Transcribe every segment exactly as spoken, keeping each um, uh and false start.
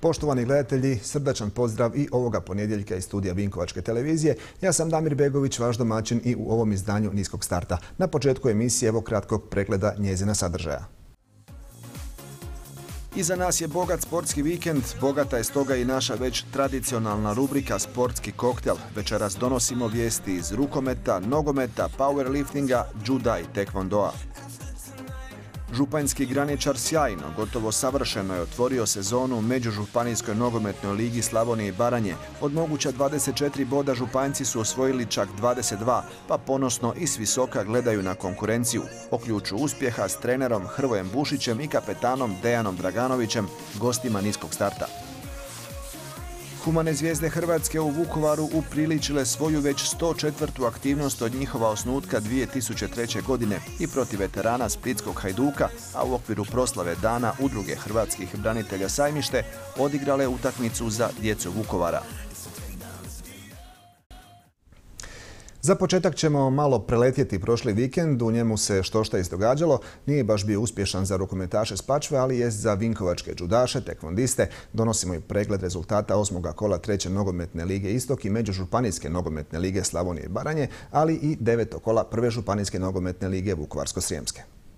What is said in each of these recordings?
Poštovani gledatelji, srdačan pozdrav i ovoga ponedjeljka iz studija Vinkovačke televizije. Ja sam Damir Begović, vaš domaćin i u ovom izdanju Niskog starta. Na početku emisije evo kratkog pregleda njezina sadržaja. Iza nas je bogat sportski vikend, bogata je stoga i naša već tradicionalna rubrika Sportski koktel. Večeras donosimo vijesti iz rukometa, nogometa, powerliftinga, juda i tekvondoa. Županjski graničar sjajno, gotovo savršeno je otvorio sezonu u Međužupanijskoj nogometnoj ligi Slavonije i Baranje. Od moguća dvadeset četiri boda Županjci su osvojili čak dvadeset dva, pa ponosno i s visoka gledaju na konkurenciju. O ključu uspjeha s trenerom Hrvojem Bušićem i kapetanom Dejanom Draganovićem, gostima Niskog starta. Humane zvijezde Hrvatske u Vukovaru upriličile svoju već sto četvrtu aktivnost od njihova osnutka dvije tisuće treće. godine i protiv veterana Splitskog Hajduka, a u okviru proslave Dana Udruge hrvatskih branitelja Sajmište odigrale utakmicu za djecu Vukovara. Za početak ćemo malo preletjeti prošli vikend, u njemu se štošta izdogađalo. Nije baš bio uspješan za rukometaše Spačve, ali jest za vinkovačke judaše, tekvondiste. Donosimo i pregled rezultata osmoga kola treće nogometne lige Istok i Međužupanijske nogometne lige Slavonije i Baranje, ali i devetog kola prve županijske nogometne lige Vukovarsko-srijemske.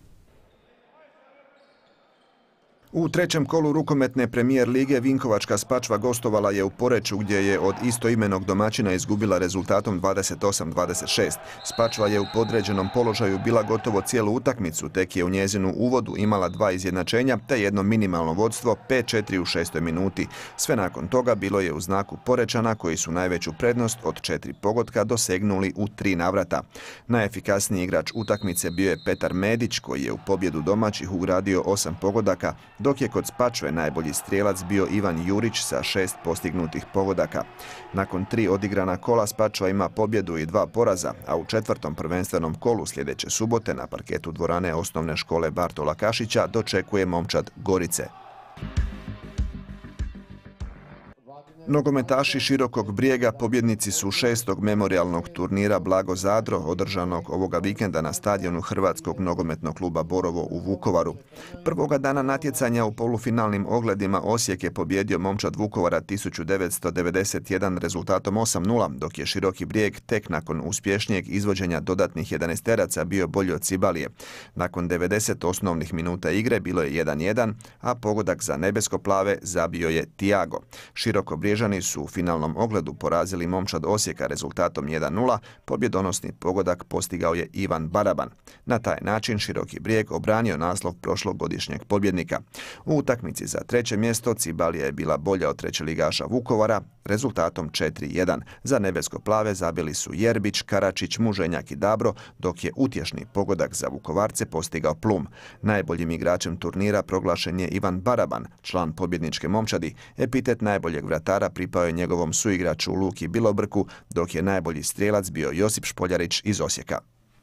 U trećem kolu rukometne premijer lige Vinkovačka Spačva gostovala je u Poreču gdje je od istoimenog domaćina izgubila rezultatom dvadeset osam dvadeset šest. Spačva je u podređenom položaju bila gotovo cijelu utakmicu, tek je u njezinu uvodu imala dva izjednačenja te jedno minimalno vodstvo pet četiri u šestoj minuti. Sve nakon toga bilo je u znaku Porečana koji su najveću prednost od četiri pogotka dosegnuli u tri navrata. Najefikasniji igrač utakmice bio je Petar Medić koji je u pobjedu domaćih ugradio osam pogodaka, dok je kod Spačve najbolji strijelac bio Ivan Jurić sa šest postignutih pogodaka. Nakon tri odigrana kola Spačva ima pobjedu i dva poraza, a u četvrtom prvenstvenom kolu sljedeće subote na parketu dvorane osnovne škole Bartola Kašića dočekuje momčad Gorice. Nogometaši Širokog Brijega pobjednici su šestog memorijalnog turnira Blago Zadro, održanog ovoga vikenda na stadionu Hrvatskog nogometnog kluba Borovo u Vukovaru. Prvoga dana natjecanja u polufinalnim ogledima Osijek je pobjedio momčad Vukovara tisuću devetsto devedeset jedan rezultatom osam nula, dok je Široki Brijeg tek nakon uspješnijeg izvođenja dodatnih jedanaesteraca bio bolji od Cibalije. Nakon devedeset osnovnih minuta igre bilo je jedan jedan, a pogodak za nebesko-plave zabio je Tiago. Široko Brježani su u finalnom ogledu porazili momčad Osijeka rezultatom jedan nula, pobjedonosni pogodak postigao je Ivan Baraban. Na taj način Široki Brijeg obranio naslov prošlogodišnjeg pobjednika. U utakmici za treće mjesto Cibalija je bila bolja od trećeligaša Vukovara rezultatom četiri jedan. Za nebesko-plave zabili su Jerbić, Karačić, Muženjak i Dabro, dok je utješni pogodak za Vukovarce postigao Plum. Najboljim igračem turnira proglašen je Ivan Baraban, član pobjedničke momčadi. Epitet najboljeg vratara pripao je njegovom suigraču Luki Bilobrku, dok je najbolji strijelac bio Josip Špoljarić iz Osijeka.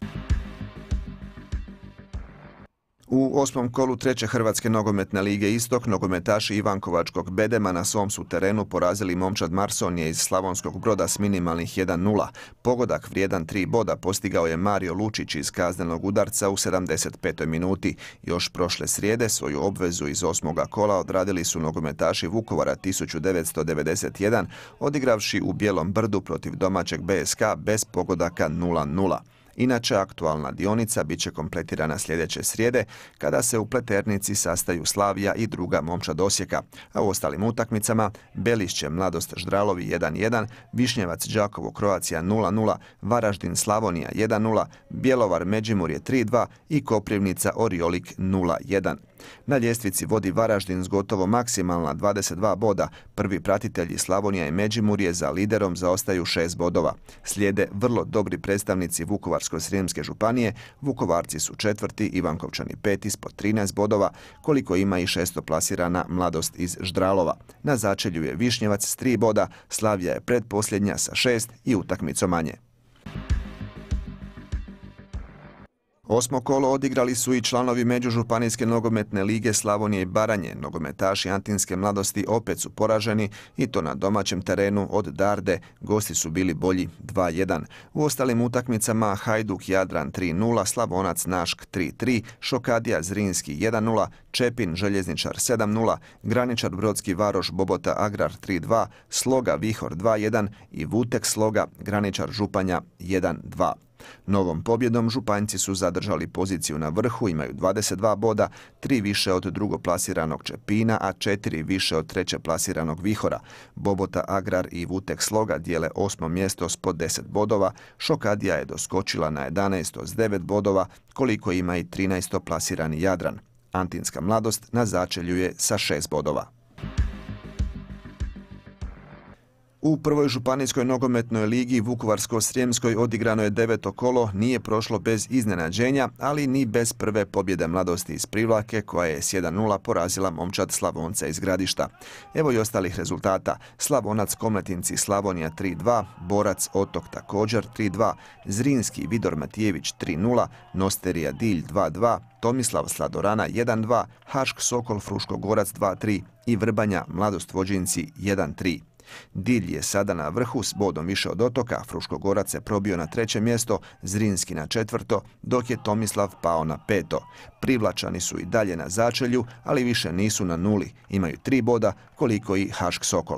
U osmom kolu treće Hrvatske nogometne lige Istok nogometaši Ivankovačkog Bedema na svom su terenu porazili momčad Marsonije iz Slavonskog Broda s minimalnih jedan nula. Pogodak vrijedan tri boda postigao je Mario Lučić iz kaznenog udarca u sedamdeset petoj minuti. Još prošle srijede svoju obvezu iz osmoga kola odradili su nogometaši Vukovara tisuću devetsto devedeset jedan, odigravši u Bijelom Brdu protiv domaćeg B S K bez pogodaka nula nula. Inače, aktualna dionica bit će kompletirana sljedeće srijede, kada se u Pleternici sastaju Slavija i druga momčad Osijeka, a u ostalim utakmicama Belišće Mladost Ždralovi jedan jedan, Višnjevac Đakovo Croatia nula nula, Varaždin Slavonija jedan nula, Bjelovar Međimurje tri dva i Koprivnica Oriolik nula jedan. Na ljestvici vodi Varaždin s gotovo maksimalna dvadeset dva boda. Prvi pratitelji Slavonija i Međimurje za liderom zaostaju šest bodova. Slijede vrlo dobri predstavnici Vukovarsko-srijemske županije. Vukovarci su četvrti, Ivankovčani peti s po trinaest bodova, koliko ima i šestoplasirana Mladost iz Ždralova. Na začelju je Višnjevac s tri boda, Slavija je pretposljednja sa šest i utakmicom manje. Osmo kolo odigrali su i članovi Međužupanijske nogometne lige Slavonije i Baranje. Nogometaši Antinske mladosti opet su poraženi i to na domaćem terenu od Darde. Gosti su bili bolji dva jedan. U ostalim utakmicama Hajduk Jadran tri nula, Slavonac Našk tri tri, Šokadija Zrinski jedan nula, Čepin Željezničar sedam nula, Graničar Brodski Varoš Bobota Agrar tri dva, Sloga Vihor dva jedan i Vutek Sloga Graničar Županja jedan dva. Novom pobjedom Županjci su zadržali poziciju na vrhu, imaju dvadeset dva boda, tri više od drugoplasiranog Čepina, a četiri više od treće plasiranog Vihora. Bobota Agrar i Vutek Sloga dijele osmo mjesto s po deset bodova, Šokadija je doskočila na jedanaesto s devet bodova, koliko ima i trinaesto plasirani Jadran. Antinska mladost na začelju je sa šest bodova. U prvoj županijskoj nogometnoj ligi Vukovarsko-srijemskoj odigrano je deveto kolo, nije prošlo bez iznenađenja, ali ni bez prve pobjede mladosti iz Privlake, koja je s jedan nula porazila momčad Slavonca iz Gradišta. Evo i ostalih rezultata. Slavonac Komletinci Slavonija tri dva, Borac Otok također tri dva, Zrinski Vidor Matijević tri nula, Nosterija Dilj dva dva, Tomislav Sladorana jedan dva, Hašk Sokol Fruškogorac dva tri i Vrbanja Mladost Vođinci jedan tri. Dilj je sada na vrhu s bodom više od Otoka, Fruškogorac se probio na treće mjesto, Zrinski na četvrto, dok je Tomislav pao na peto. Privlačani su i dalje na začelju, ali više nisu na nuli, imaju tri boda koliko i Hašk Sokol.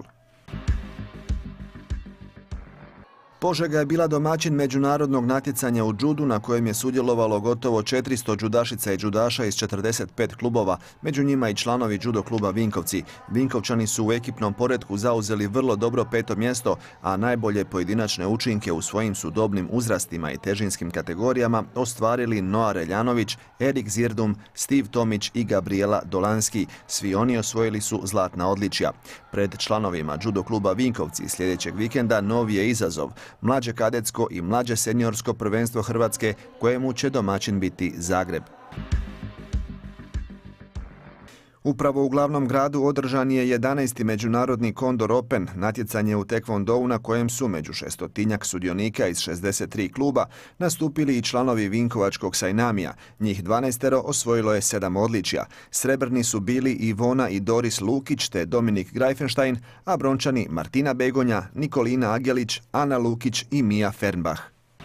Požega je bila domaćin međunarodnog natjecanja u džudu na kojem je sudjelovalo gotovo četiristo džudašica i džudaša iz četrdeset pet klubova, među njima i članovi džudo kluba Vinkovci. Vinkovčani su u ekipnom poretku zauzeli vrlo dobro peto mjesto, a najbolje pojedinačne učinke u svojim su dobnim uzrastima i težinskim kategorijama ostvarili Noa Reljanović, Erik Zirdum, Steve Tomić i Gabriela Dolanski. Svi oni osvojili su zlatna odličja. Pred članovima džudo kluba Vinkovci sljedećeg vikenda novi je izazov. Mlađe kadetsko i mlađe seniorsko prvenstvo Hrvatske, kojemu će domaćin biti Zagreb. Upravo u glavnom gradu održan je jedanaesti međunarodni Condor Open, natjecanje u tekvondou na kojem su među šestotinjak sudionika iz šezdeset tri kluba nastupili i članovi Vinkovačkog Sajnamija. Njih dvanaestero osvojilo je sedam odličja. Srebrni su bili Ivona i Doris Lukić te Dominik Greifenstein, a brončani Martina Begonja, Nikolina Agelić, Ana Lukić i Mija Fernbach.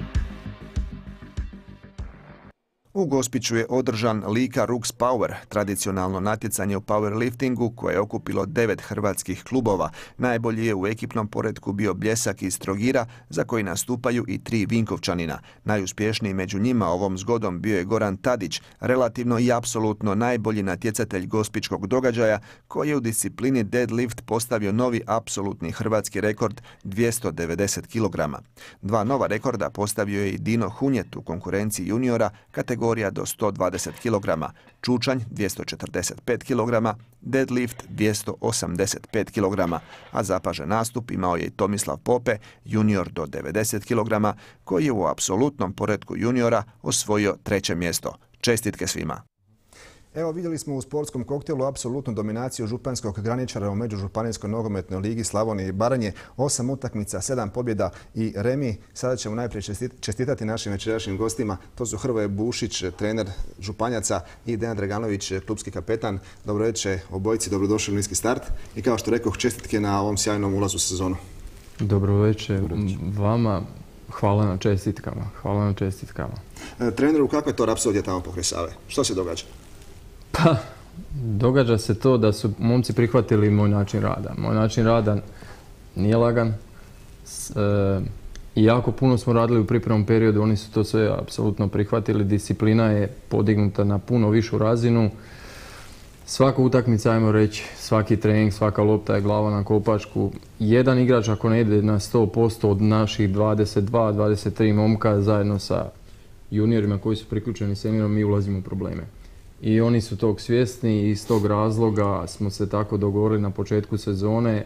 U Gospiću je održan Lika Rux Power, tradicionalno natjecanje u powerliftingu koje je okupilo devet hrvatskih klubova. Najbolji je u ekipnom poretku bio Bljesak iz Trogira, za koji nastupaju i tri Vinkovčanina. Najuspješniji među njima ovom zgodom bio je Goran Tadić, relativno i apsolutno najbolji natjecatelj gospićkog događaja, koji je u disciplini deadlift postavio novi apsolutni hrvatski rekord dvjesto devedeset kilograma. Dva nova rekorda postavio je i Dino Hunjet u konkurenciji juniora, kategorija do sto dvadeset kilograma, čučanj dvjesto četrdeset pet kilograma, deadlift dvjesto osamdeset pet kilograma, a zapažen nastup imao je i Tomislav Pope, junior do devedeset kilograma, koji je u apsolutnom poretku juniora osvojio treće mjesto. Čestitke svima! Evo, vidjeli smo u sportskom koktelu apsolutnu dominaciju županjskog graničara u Međužupanijskoj nogometnoj ligi Slavonije i Baranje. Osam utakmica, sedam pobjeda i remi. Sada ćemo najprije čestitati našim večerašnjim gostima. To su Hrvoje Bušić, trener Županjaca, i Dejan Draganović, klubski kapetan. Dobro večer obojici, dobrodošli u niski start. I kao što rekoh, čestitke na ovom sjajnom ulazu u sezonu. Dobro večer vama. Hvala na čestitkama. Hvala na čestitkama. E, treneru, kakva je to rapsodija tamo pokraj Save? Što se događa? Pa, događa se to da su momci prihvatili moj način rada. Moj način rada nije lagan. S, e, I jako puno smo radili u pripremnom periodu, oni su to sve apsolutno prihvatili. Disciplina je podignuta na puno višu razinu. Svaka utakmica, ajmo reći, svaki trening, svaka lopta je glava na kopačku. Jedan igrač ako ne ide na sto posto od naših dvadeset dva dvadeset tri momka zajedno sa juniorima koji su priključeni seniorom, mi ulazimo u probleme. I oni su tog svjesni i iz tog razloga smo se tako dogovorili na početku sezone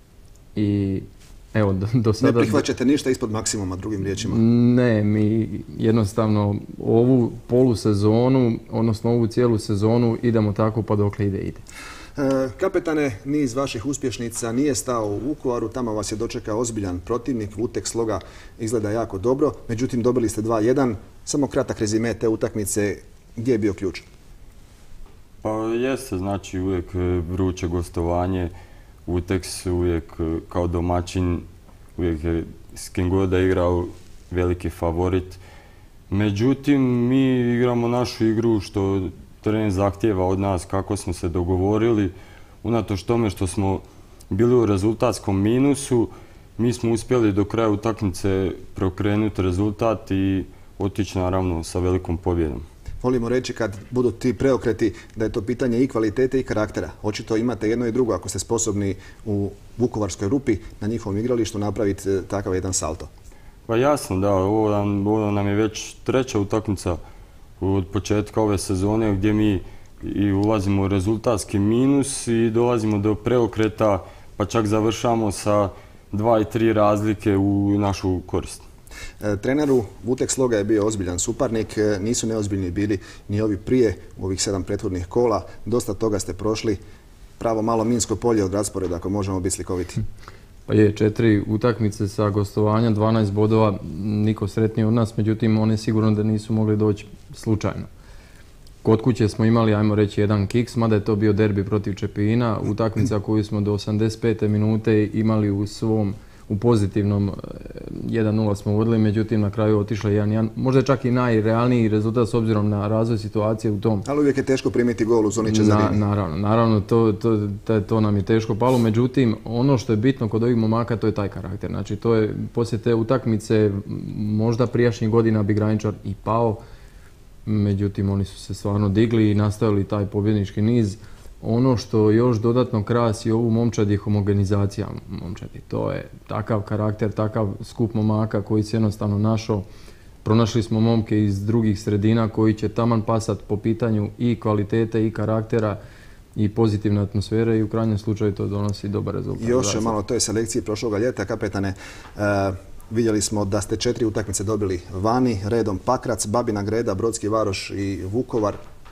i evo do, do sada... Ne prihvaćate ništa ispod maksimuma, drugim riječima? Ne, mi jednostavno ovu polusezonu, odnosno ovu cijelu sezonu idemo tako pa dokle ide ide. Kapetane, niz vaših uspješnica nije stao u Vukovaru, tamo vas je dočekao ozbiljan protivnik, Vuteks Sloga izgleda jako dobro, međutim dobili ste dva jedan. Samo kratak rezime te utakmice, gdje je bio ključ? Pa jeste, znači uvijek vruće gostovanje, Vuteks uvijek kao domaćin, uvijek je s kim god da igrao veliki favorit. Međutim, mi igramo našu igru što teren zahtijeva od nas, kako smo se dogovorili. Unatoč tome što smo bili u rezultatskom minusu, mi smo uspjeli do kraja utakmice preokrenuti rezultat i otići naravno sa velikom pobjedom. Volimo reći kad budu ti preokreti da je to pitanje i kvalitete i karaktera. Očito imate jedno i drugo ako ste sposobni u Vukovarskoj Rupi na njihovom igralištu napraviti takav jedan salto. Pa jasno, da, ovo nam, ovo nam je već treća utakmica od početka ove sezone gdje mi i ulazimo u rezultatski minus i dolazimo do preokreta, pa čak završamo sa dva i tri razlike u našu korist. E, treneru Vuteks Sloga je bio ozbiljan suparnik, e, nisu neozbiljni bili ni ovi prije u ovih sedam prethodnih kola. Dosta toga ste prošli, pravo malo minsko polje od rasporeda, ako možemo biti slikoviti. Pa je, četiri utakmice sa gostovanja, dvanaest bodova, niko sretniji od nas, međutim oni sigurno da nisu mogli doći slučajno. Kod kuće smo imali, ajmo reći, jedan kiks, mada je to bio derbi protiv Čepina, utakmica koju smo do osamdeset pete minute imali u svom, u pozitivnom jedan nula smo vodili, međutim na kraju otišlo jedan jedan. Možda je čak i najrealniji rezultat s obzirom na razvoj situacije u tom. Ali uvijek je teško primiti gol u zoni Cezarini. Na, naravno, naravno to, to, to, to nam je teško palo, međutim ono što je bitno kod ovih momaka to je taj karakter. Znači to je poslije te utakmice možda prijašnjih godina bi Graničar i pao, međutim oni su se stvarno digli i nastavili taj pobjednički niz. Ono što još dodatno krasi ovu momčad je homogenizacija momčadi. To je takav karakter, takav skup momaka koji se jednostavno našao. Pronašli smo momke iz drugih sredina koji će taman pasat po pitanju i kvalitete i karaktera i pozitivne atmosfere i u krajnjem slučaju to donosi dobar rezultat. Još je malo toj selekciji prošloga ljeta, kapetane. Uh, vidjeli smo da ste četiri utakmice dobili vani, redom Pakrac, Babina Greda, Brodski Varoš i Vukovar.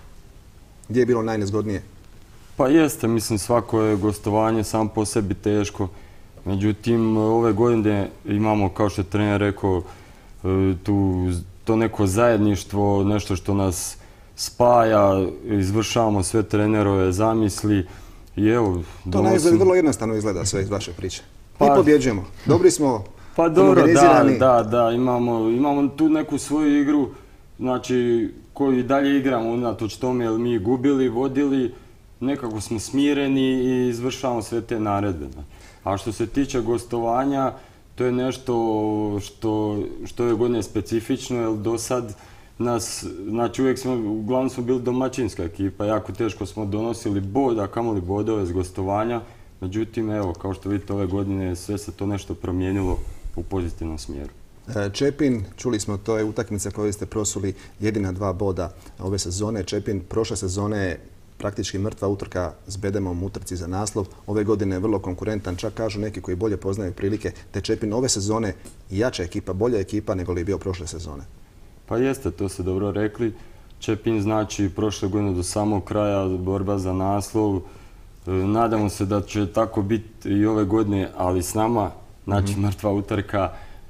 Gdje je bilo najnezgodnije? Pa jeste, mislim svako je gostovanje sam po sebi teško. Međutim, ove godine imamo, kao što je trener rekao, tu, to neko zajedništvo, nešto što nas spaja, izvršavamo sve trenerove zamisli. I evo, to donosim... vrlo jednostavno izgleda sve iz vaše priče. Pa, mi pobjeđujemo. Dobri smo, pa dobro, da, da, da, imamo, imamo tu neku svoju igru, znači, koju i dalje igramo unatoč tome, jer mi gubili, vodili, nekako smo smireni i izvršavamo sve te naredbe. A što se tiče gostovanja, to je nešto što, što je godine specifično, jer do sad nas, znači uvijek smo, uglavnom smo bili domaćinska ekipa, jako teško smo donosili bod, a kamoli bodove s gostovanja. Međutim, evo, kao što vidite ove godine, sve se to nešto promijenilo u pozitivnom smjeru. Čepin, čuli smo, to je utakmica koju ste prosuli jedina dva boda ove sezone. Čepin prošle sezone je praktički mrtva utrka s Bedemom u utrci za naslov. Ove godine je vrlo konkurentan, čak kažu neki koji bolje poznaju prilike. Te Čepin ove sezone jača ekipa, bolja ekipa nego li je bio prošle sezone. Pa jeste, to ste dobro rekli. Čepin znači prošle godine do samog kraja borba za naslov. Nadamo se da će tako biti i ove godine, ali s nama, znači mm-hmm. mrtva utrka.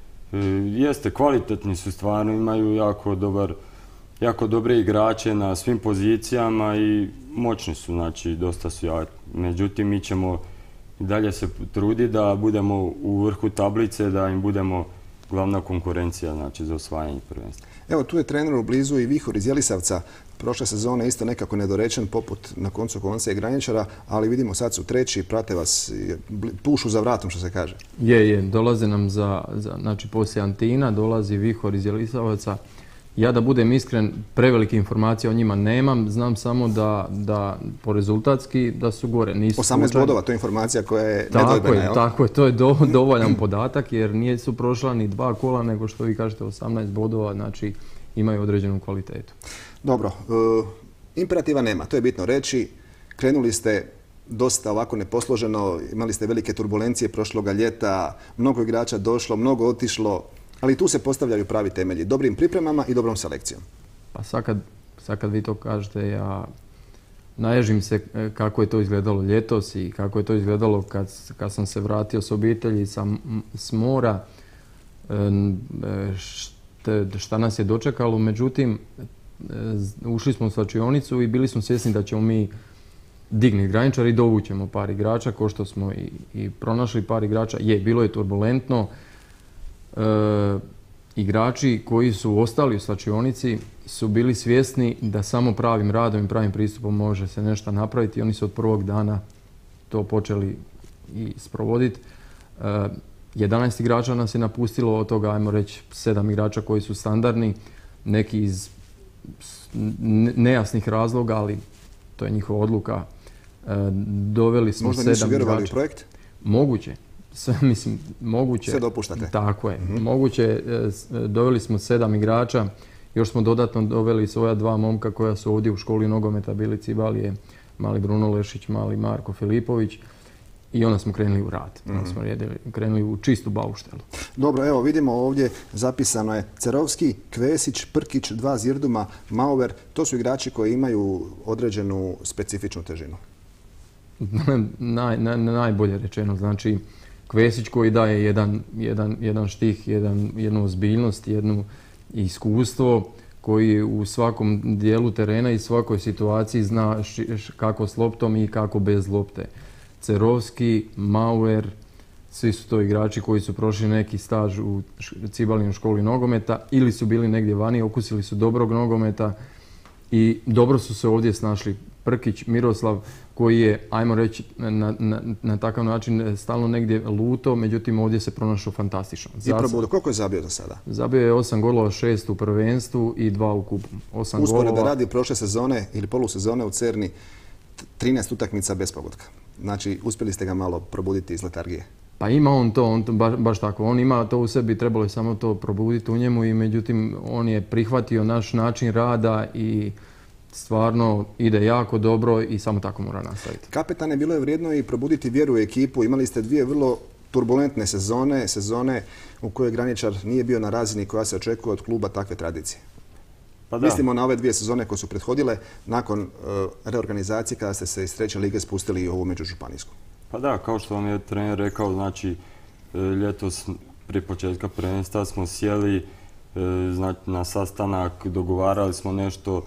Jeste, kvalitetni su stvarno, imaju jako dobar jako dobre igrače na svim pozicijama i moćni su, znači dosta su jaki. Međutim, mi ćemo i dalje se truditi da budemo u vrhu tablice, da im budemo glavna konkurencija, znači za osvajanje prvenstva. Evo, tu je trener u blizu i Vihor iz Jelisavca. Prošle sezone isto nekako nedorečen, poput na koncu konca i Graničara, ali vidimo sad su treći, prate vas, pušu za vratom, što se kaže. Je, je, dolaze nam za, za znači poslije Antina, dolazi Vihor iz Jelisavaca. Ja da budem iskren, prevelike informacije o njima nemam, znam samo da, da po rezultatski da su gore. Nisu osamnaest slučajno... bodova, to je informacija koja je tako nedvojbena, je, jel? tako je, to je do, dovoljan podatak jer nije su prošla ni dva kola, nego što vi kažete osamnaest bodova, znači imaju određenu kvalitetu. Dobro, uh, imperativa nema, to je bitno reći. Krenuli ste dosta ovako neposloženo, imali ste velike turbulencije prošloga ljeta, mnogo igrača došlo, mnogo otišlo. Ali tu se postavljaju pravi temelji, dobrim pripremama i dobrom selekcijom. Pa sad kad, sad kad vi to kažete, ja naježim se kako je to izgledalo ljetos i kako je to izgledalo kad, kad sam se vratio s obitelji sa, s mora, šta, šta nas je dočekalo. Međutim, ušli smo u slačionicu i bili smo svjesni da ćemo mi digni graničar i dovućemo par igrača, ko što smo i, i pronašli par igrača. Je, bilo je turbulentno. E, igrači koji su ostali u slačionici su bili svjesni da samo pravim radom i pravim pristupom može se nešto napraviti i oni su od prvog dana to počeli i sprovoditi. E, jedanaest igrača nas je napustilo, od toga, ajmo reći, sedam igrača koji su standardni, neki iz nejasnih razloga, ali to je njihova odluka. Doveli smo Možda sedam nisu vjerovali igrača. u projekt? Moguće. Sve, mislim, moguće. Sve dopuštate? Tako je. Mm-hmm. Moguće. Doveli smo sedam igrača. Još smo dodatno doveli svoja dva momka koja su ovdje u školi nogometa bili Cibalije, mali Bruno Lešić, mali Marko Filipović. I onda smo krenuli u rad. Mm-hmm. Onda smo krenuli u čistu bauštelu. Dobro, evo vidimo ovdje zapisano je Cerovski, Kvesić, Prkić, dva Zirduma, Mauer. To su igrači koji imaju određenu specifičnu težinu. Naj, naj, najbolje rečeno. Znači, Kvesić koji daje jedan, jedan, jedan štih, jedan, jednu ozbiljnost, jedno iskustvo, koji u svakom dijelu terena i svakoj situaciji zna š, š, kako s loptom i kako bez lopte. Cerovski, Mauer, svi su to igrači koji su prošli neki staž u Cibalijom školi nogometa ili su bili negdje vani, okusili su dobrog nogometa i dobro su se ovdje snašli. Prkić, Miroslav, koji je, ajmo reći, na, na, na takav način stalno negdje luto, međutim ovdje se pronašao fantastično. I probudio. Koliko je zabio do sada? Zabio je osam golova, šest u prvenstvu i dva u kupu. Uspored da radi prošle sezone ili polusezone u Cerni, trinaest utakmica bez pogotka. Znači, uspjeli ste ga malo probuditi iz letargije. Pa ima on to, on to baš, baš tako. On ima to u sebi, trebalo je samo to probuditi u njemu i međutim on je prihvatio naš način rada i stvarno ide jako dobro i samo tako mora nastaviti. Kapetane, bilo je vrijedno i probuditi vjeru u ekipu. Imali ste dvije vrlo turbulentne sezone, sezone u kojoj Graničar nije bio na razini koja se očekuje od kluba takve tradicije. Pa da. Mislimo na ove dvije sezone koje su prethodile nakon uh, reorganizacije kada ste se iz treće lige spustili u ovu međužupanijsku. Pa da, kao što vam je trener rekao, znači ljetos prije početka prvenstva smo sjeli znači, na sastanak, dogovarali smo nešto,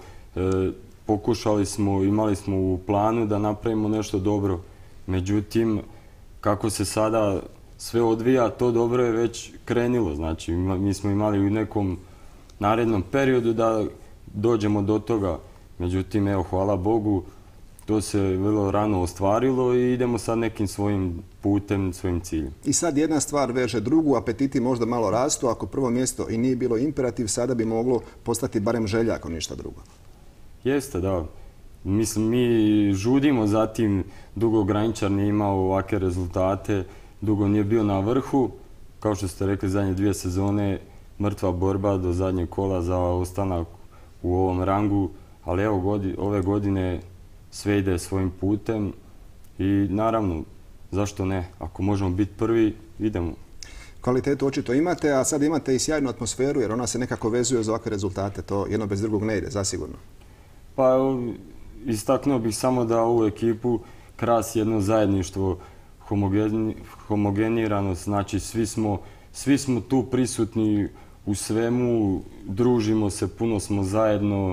pokušali smo, imali smo u planu da napravimo nešto dobro. Međutim, kako se sada sve odvija, to dobro je već krenilo. Znači, mi smo imali u nekom narednom periodu da dođemo do toga. Međutim, evo, hvala Bogu, to se vrlo rano ostvarilo i idemo sad nekim svojim putem, svojim ciljem. I sad jedna stvar veže drugu, apetiti možda malo rastu. Ako prvo mjesto i nije bilo imperativ, sada bi moglo postati barem želja, ako ništa drugo. Jeste, da. Mislim, mi žudimo za tim. Dugo Graničar nije imao ovakve rezultate, dugo nije bio na vrhu. Kao što ste rekli, zadnje dvije sezone, mrtva borba do zadnjeg kola za ostanak u ovom rangu. Ali evo, godi, ove godine sve ide svojim putem i naravno, zašto ne? Ako možemo biti prvi, idemo. Kvalitetu očito imate, a sad imate i sjajnu atmosferu jer ona se nekako vezuje za ovakve rezultate. To jedno bez drugog ne ide, zasigurno. Pa istaknuo bih samo da ovu ekipu krasi jedno zajedništvo, homogeni, homogeniranost. Znači svi smo, svi smo tu prisutni u svemu, družimo se, puno smo zajedno.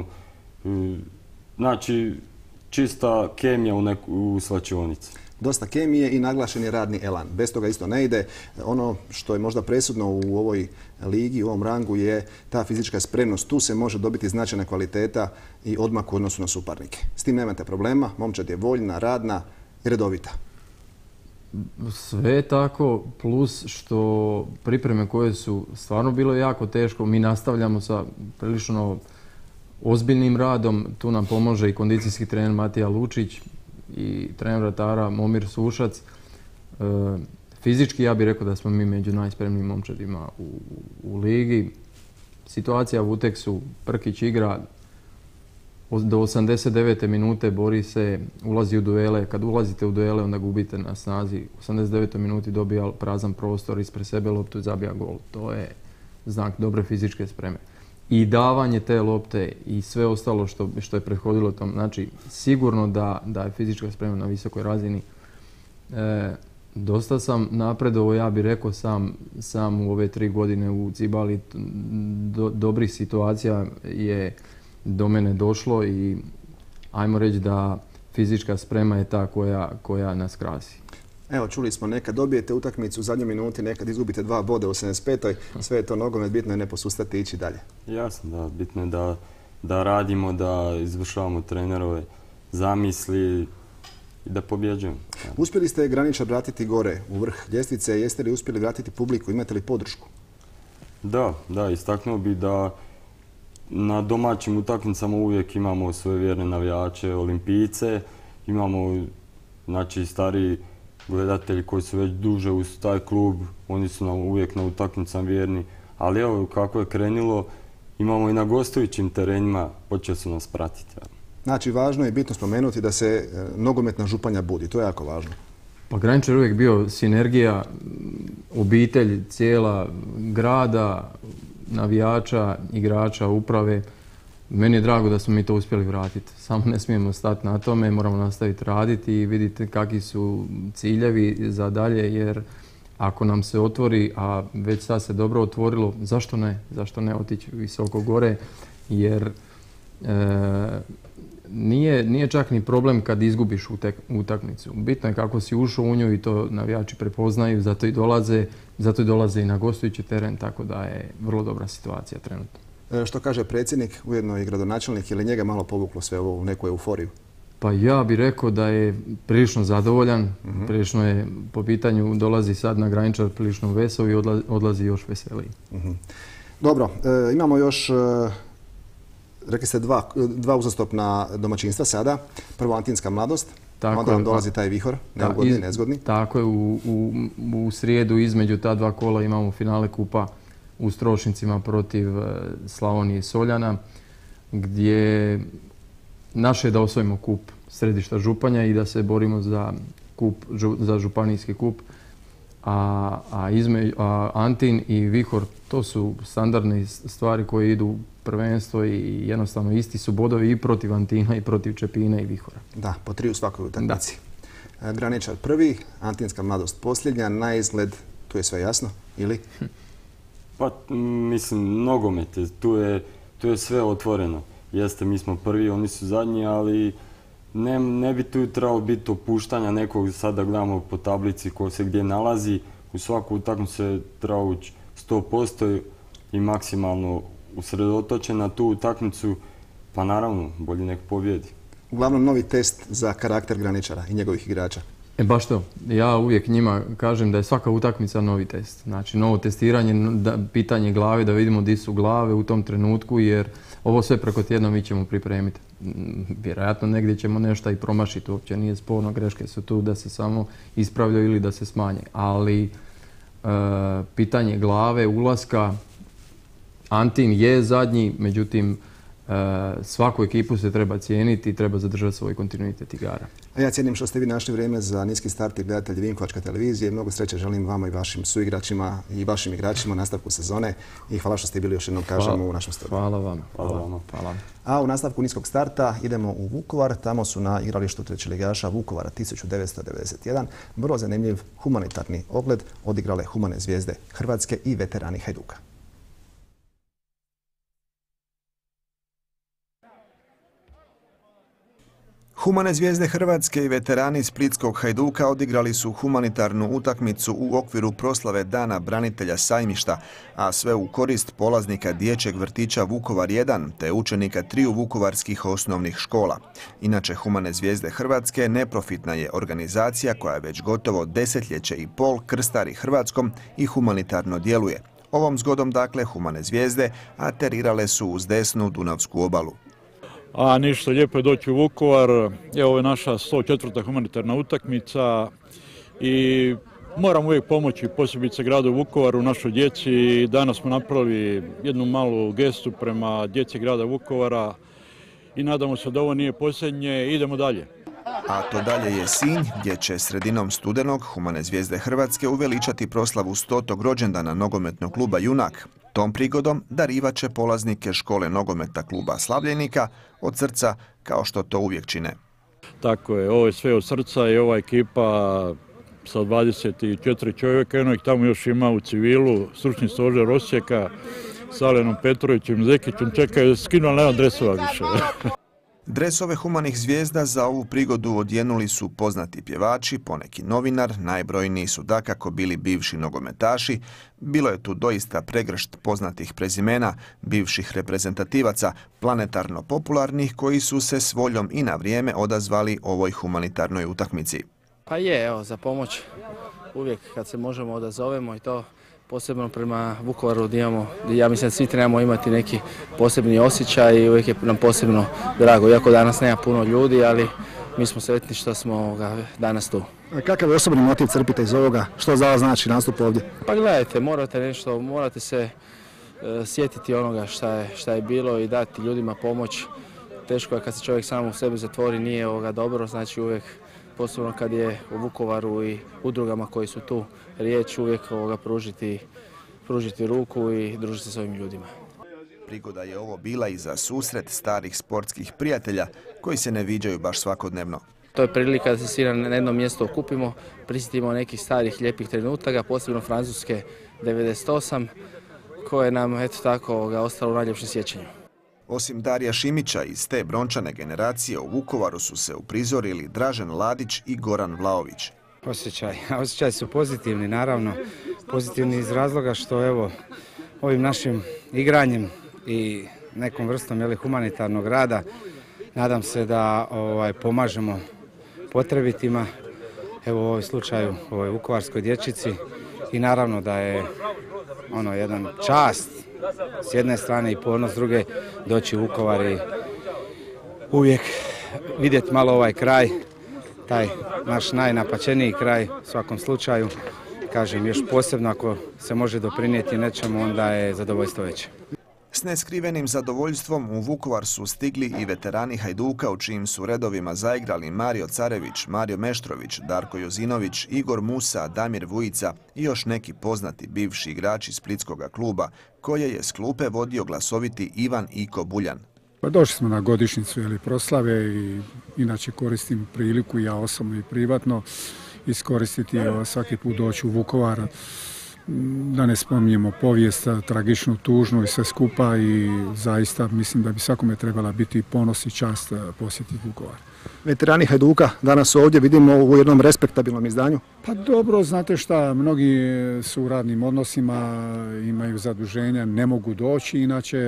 Znači, čista kemija u, neku, u slačionici. Dosta kemije i naglašeni radni elan. Bez toga isto ne ide. Ono što je možda presudno u ovoj ligi, u ovom rangu je ta fizička spremnost. Tu se može dobiti značajna kvaliteta i odmak u odnosu na suparnike. S tim nemate problema. Momčad je voljna, radna i redovita. Sve je tako, plus što pripreme koje su stvarno bilo jako teško, mi nastavljamo sa prilično ozbiljnim radom. Tu nam pomože i kondicijski trener Matija Lučić i trener vratara Momir Sušac. E, fizički ja bih rekao da smo mi među najspremnijim momčadima u, u ligi. Situacija u Uteksu, Prkić igra do osamdeset devete minute, bori se, ulazi u duele. Kad ulazite u duele, onda gubite na snazi. U osamdeset devetoj minuti dobija prazan prostor, ispred sebe loptu i zabija gol. To je znak dobre fizičke spreme. i davanje te lopte i sve ostalo što, što je prethodilo tom. Znači, sigurno da, da je fizička sprema na visokoj razini. E, dosta sam napredovao, ja bih rekao, sam, sam u ove tri godine u Cibali. Do, dobrih situacija je do mene došlo i ajmo reći da fizička sprema je ta koja, koja nas krasi. Evo, čuli smo, nekad dobijete utakmicu u zadnjoj minuti, nekad izgubite dva boda u sedamdeset petoj Sve je to nogomet, bitno je ne posustati i ići dalje. Jasno, da. Bitno je da, da radimo, da izvršavamo trenerove zamisli i da pobjeđujemo. Uspjeli ste Graničar vratiti gore u vrh ljestvice. Jeste li uspjeli vratiti publiku? Imate li podršku? Da, da, istaknuo bih da na domaćim utakmicama uvijek imamo svoje vjerne navijače, olimpijce. Imamo, znači, stariji gledatelji koji su već duže uz taj klub, oni su nam uvijek na utakmicama vjerni. Ali evo, kako je krenilo, imamo i na gostujućim terenima, počeli su nas pratiti. Znači, važno je bitno spomenuti da se nogometna Županja budi, to je jako važno. Pa Graničar je uvijek bio sinergija, obitelj cijela grada, navijača, igrača, uprave. Meni je drago da smo mi to uspjeli vratiti. Samo ne smijemo stati na tome, moramo nastaviti raditi i vidite kakvi su ciljevi za dalje, jer ako nam se otvori, a već sad se dobro otvorilo, zašto ne? Zašto ne otići visoko gore? Jer e, nije, nije čak ni problem kad izgubiš utek, utakmicu. Bitno je kako si ušao u nju i to navijači prepoznaju, zato i dolaze, zato i dolaze i na gostujući teren, tako da je vrlo dobra situacija trenutno. Što kaže predsjednik, ujedno i gradonačelnik, ili njega malo povuklo sve ovo u neku euforiju? Pa ja bih rekao da je prilično zadovoljan, uh-huh. prilično je po pitanju, dolazi sad na Graničar prilično veseo i odlazi, odlazi još veseliji. Uh-huh. Dobro, e, imamo još, e, rekli ste, dva, dva uzastopna domaćinstva sada. Prvo Antinska mladost, tako onda nam dolazi taj vihor, neugodni, iz, nezgodni. Tako je, u, u, u srijedu između ta dva kola imamo finale kupa u Strošincima protiv Slavonije i Soljana, gdje naše je da osvojimo kup središta Županja i da se borimo za kup, za županijski kup. A, a, izme, a Antin i Vihor, to su standardne stvari koje idu u prvenstvo i jednostavno isti su bodovi i protiv Antina i protiv Čepina i Vihora. Da, po tri u svakoj utakmici. Graničar prvi, Antinska mladost posljednja, na izgled, tu je sve jasno, ili? Pa, mislim, nogomet je, tu je, tu je sve otvoreno. Jeste, mi smo prvi, oni su zadnji, ali ne, ne bi tu trebalo biti opuštanja nekog, sada gledamo po tablici ko se gdje nalazi. U svaku utakmicu se treba ući sto posto i maksimalno usredotočen na tu utakmicu, pa naravno, bolje nek pobjedi. Uglavnom novi test za karakter Graničara i njegovih igrača. E baš to. Ja uvijek njima kažem da je svaka utakmica novi test. Znači novo testiranje, da, pitanje glave, da vidimo di su glave u tom trenutku, jer ovo sve preko tjedna mi ćemo pripremiti. Vjerojatno negdje ćemo nešto i promašiti, uopće nije sporno, greške su tu da se samo ispravljaju ili da se smanje. Ali e, pitanje glave, ulaska, Antin je zadnji, međutim svaku ekipu se treba cijeniti i treba zadržati svoj kontinuitet igara. A ja cijenim što ste vi našli vrijeme za niski start i gledatelji Vinkovačke televizije. Mnogo sreće želim vama i vašim suigračima i vašim igračima u nastavku sezone i hvala što ste bili još jednom, kažemo, u našem studiju. Hvala vam. Hvala vam. Hvala. A u nastavku niskog starta idemo u Vukovar. Tamo su na igralištu trećeligaša Vukovara tisuću devetsto devedeset jedan vrlo zanimljiv humanitarni ogled odigrale humane zvijezde Hrvatske i veterani Hajduka. Humane zvijezde Hrvatske i veterani Splitskog Hajduka odigrali su humanitarnu utakmicu u okviru proslave Dana branitelja Sajmišta, a sve u korist polaznika dječjeg vrtića Vukovar jedan te učenika triju vukovarskih osnovnih škola. Inače, Humane zvijezde Hrvatske neprofitna je organizacija koja već gotovo desetljeće i pol krstari Hrvatskom i humanitarno djeluje. Ovom zgodom, dakle, Humane zvijezde aterirale su uz desnu Dunavsku obalu. A ništa, lijepo je doći u Vukovar. Evo, ovo je naša sto četvrta humanitarna utakmica i moram uvijek pomoći, posebice gradu Vukovaru, našoj djeci. Danas smo napravili jednu malu gestu prema djeci grada Vukovara i nadamo se da ovo nije posljednje. Idemo dalje. A to dalje je Sinj, gdje će sredinom studenog Humane zvijezde Hrvatske uveličati proslavu stotog rođendana nogometnog kluba Junak. Tom prigodom darivat će polaznike škole nogometa kluba Slavljenika od srca, kao što to uvijek čine. Tako je, ovo je sve od srca i ova ekipa sa dvadeset četiri čovjeka, jednog tamo još ima u civilu, stručni stožer Osijeka, s Alenom Petrovićem, Zekićem, čekaju da se skinu, ali nema dresova više. Dresove Humanih zvijezda za ovu prigodu odjenuli su poznati pjevači, poneki novinar, najbrojniji su dakako bili bivši nogometaši. Bilo je tu doista pregršt poznatih prezimena, bivših reprezentativaca, planetarno popularnih koji su se s voljom i na vrijeme odazvali ovoj humanitarnoj utakmici. Pa je, evo, za pomoć uvijek kad se možemo odazovemo i to posebno prema Vukovaru gdje imamo, ja mislim da svi trebamo imati neki posebni osjećaj i uvijek je nam posebno drago. Iako danas nema puno ljudi, ali mi smo sretni što smo danas tu. Kakav je osobni motiv crpite iz ovoga? Što za vas znači nastup ovdje? Pa gledajte, morate nešto, morate se uh, sjetiti onoga šta je, šta je bilo i dati ljudima pomoć. Teško je kad se čovjek samo u sebi zatvori, nije ovoga dobro, znači uvijek posebno kad je u Vukovaru i udrugama koji su tu riječ, uvijek ovoga pružiti, pružiti ruku i družiti se s ovim ljudima. Prigoda je ovo bila i za susret starih sportskih prijatelja koji se ne viđaju baš svakodnevno. To je prilika da se svi na jednom mjestu okupimo, prisjetimo nekih starih lijepih trenutaka, posebno Francuske devedeset osam, koje nam eto tako ovoga, ostalo u najljepšem sjećanju. Osim Darija Šimića iz te brončane generacije u Vukovaru su se uprizorili Dražen Ladić i Goran Vlaović. Osjećaj, osjećaj su pozitivni, naravno. Pozitivni iz razloga što evo ovim našim igranjem i nekom vrstom jeli, humanitarnog rada nadam se da ovaj, pomažemo potrebitima, evo u ovom slučaju ovoj vukovarskoj dječici i naravno da je ono jedan čast s jedne strane i ponos s druge doći u Vukovar i uvijek vidjeti malo ovaj kraj, taj naš najnapaćeniji kraj u svakom slučaju. Kažem, još posebno ako se može doprinijeti nečemu, onda je zadovoljstvo veće. S neskrivenim zadovoljstvom u Vukovar su stigli i veterani Hajduka u čijim su redovima zaigrali Mario Carević, Mario Meštrović, Darko Jozinović, Igor Musa, Damir Vujica i još neki poznati bivši igrači splitskoga kluba koje je s klupe vodio glasoviti Ivan Iko Buljan. Pa došli smo na godišnjicu ili proslave i inače koristim priliku ja osobno i privatno iskoristiti svaki put doći u Vukovar. Da ne spominjemo povijest, tragičnu, tužnu i sve skupa i zaista mislim da bi svakome trebala biti ponos i čast posjetiti Vukovar. Veterani Hajduka danas ovdje vidimo u jednom respektabilnom izdanju. Pa dobro, znate šta, mnogi su u radnim odnosima, imaju zaduženja, ne mogu doći, inače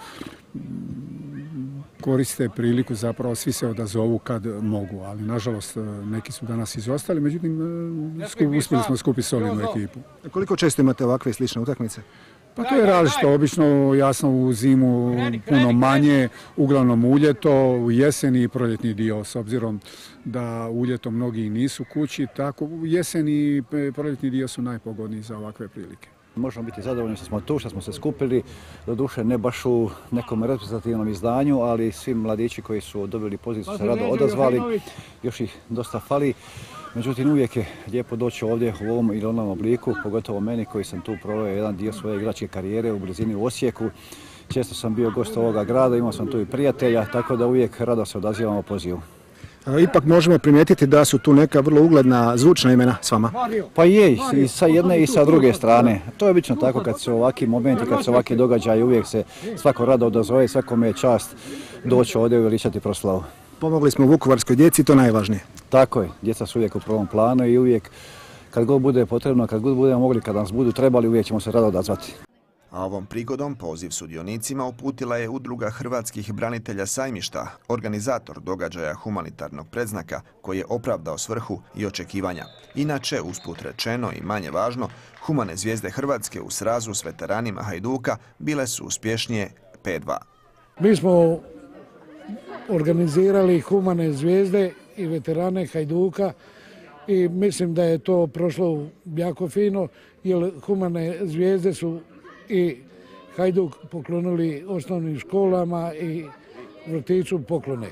koriste priliku, zapravo svi se odazovu kad mogu, ali nažalost neki su danas izostali, međutim uspjeli smo skupiti solidnu ekipu. Koliko često imate ovakve slične utakmice? Pa to je različito, obično jasno u zimu puno manje, uglavnom u ljeto, u jeseni i proljetni dio, s obzirom da u ljeto mnogi nisu kući, tako u jeseni i proljetni dio su najpogodniji za ovakve prilike. Možemo biti zadovoljni što smo tu, što smo se skupili, doduše ne baš u nekom reprezentativnom izdanju, ali svi mladići koji su dobili poziv su se rado odazvali, još ih dosta fali. Međutim, uvijek je lijepo doći ovdje u ovom ili onom obliku, pogotovo meni koji sam tu proveo jedan dio svoje igračke karijere u blizini u Osijeku. Često sam bio gost ovoga grada, imao sam tu i prijatelja, tako da uvijek rado se odazivamo pozivu. Ipak možemo primijetiti da su tu neka vrlo ugledna zvučna imena s vama. Pa je, i sa jedne i sa druge strane. To je obično tako kad se ovakvi momenti, kad se ovakvi događaji, uvijek se svako rado odazove, svakome je čast doći ovdje i uveličati proslavu. Pomogli smo vukovarskoj djeci, to najvažnije. Tako je, djeca su uvijek u prvom planu i uvijek kad god bude potrebno, kad god budemo mogli, kad nas budu trebali, uvijek ćemo se rado odazvati. A ovom prigodom poziv sudionicima uputila je Udruga hrvatskih branitelja Sajmišta, organizator događaja humanitarnog predznaka koji je opravdao svrhu i očekivanja. Inače, usput rečeno i manje važno, Humane zvijezde Hrvatske u srazu s veteranima Hajduka bile su uspješnije pet dva. Mi smo organizirali Humane zvijezde i veterane Hajduka i mislim da je to prošlo jako fino, jer Humane zvijezde su i Hajduk poklonili osnovnim školama i vrtiću poklone.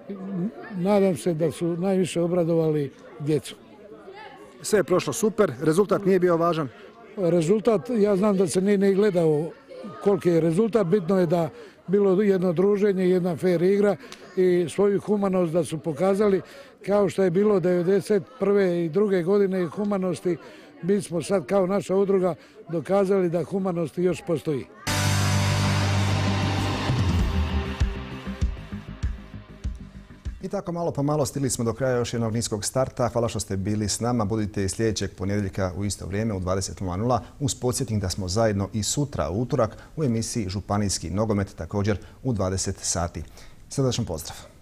Nadam se da su najviše obradovali djecu. Sve je prošlo super, rezultat nije bio važan. Rezultat, ja znam da se nije ni gledao koliki je rezultat, bitno je da bilo jedno druženje, jedna fair igra i svoju humanost da su pokazali kao što je bilo devedeset prve i druge godine humanosti. Mi smo sad kao naša udruga dokazali da humanosti još postoji. I tako malo po malo stigli smo do kraja još jednog niskog starta. Hvala što ste bili s nama. Budite i sljedećeg ponedjeljka u isto vrijeme u dvadeset nula nula. Uz podsjetnik da smo zajedno i sutra u utorak u emisiji Županijski nogomet također u dvadeset sati. Srdačan pozdrav.